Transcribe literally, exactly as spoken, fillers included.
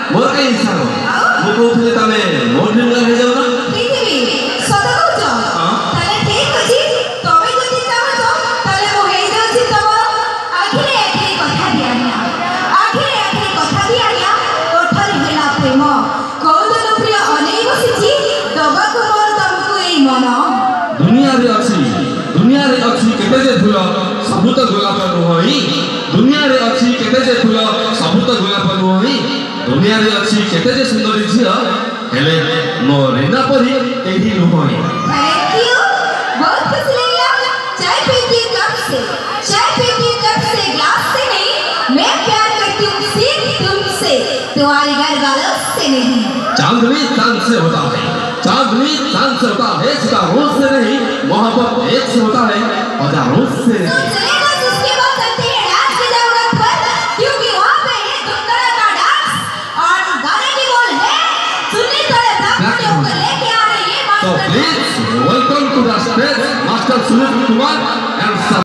मोर के इच्छा हो मु कहउथले तमे मोर ड्रीम गर्ल हे जाओ ना पृथ्वी सदा कहउछ ताले ठीक अछि तमे जति चाहछ ताले मो हे जाउछि तब आखिरे आखिरे कथा दियानिया आखिरे आखिरे कथा दियानिया ओठरी हेला प्रेम कौदन प्रिय अनेक बसिछि दबा को मोर तमको एई मन दुनिया रे अछि दुनिया रे अछि केते जे फूल सबु त गोलाप नहोई दुनिया रे अछि केते जे फूल सबु त गोलाप नहोई दुनिया रे अछि केते जे सुंदरी झिया हेले मो रेना परी एही नहोई थैंक यू बहुत खुशी लगा चाय पीती कप से चाय पीती कप से ग्लास से नहीं मैं प्यार करती हूँ सिर्फ तुमसे तुम्हारे घर वालों से नहीं चांदनी चांद से होता है चांदनी चांद से होता है सितारों से नहीं मोहब्बत एक से होता है हजारों से तो चलेगा उसके बाद चलते हैं डांस की जरूरत पर क्योंकि वहाँ पे है दो तरह का डांस और गाने की बोल है सुनने तरह तक मुझे ऊपर लेके आ रही है So please welcome to the stage Master Sunil Kumar and